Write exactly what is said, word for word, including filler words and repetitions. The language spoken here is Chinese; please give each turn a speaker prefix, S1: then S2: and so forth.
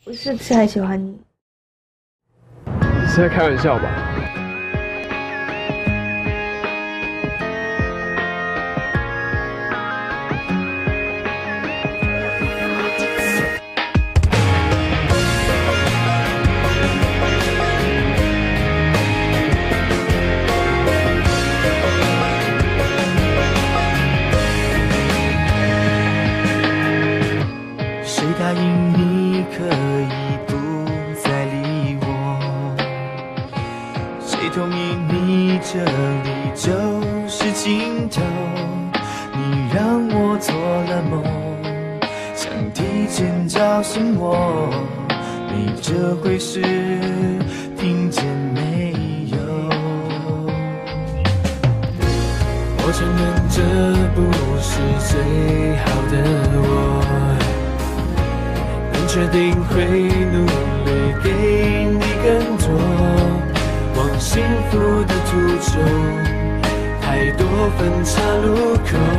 S1: 我是不是还喜欢你？
S2: 你是在开玩笑吧？
S3: 谁答应你可以不再理我？谁同意你这里就是尽头？你让我做了梦，想提前叫醒我，没这回事，听见没有？我承认这不是最好的我，确定会努力给你更多，往幸福的途中，太多分岔路口，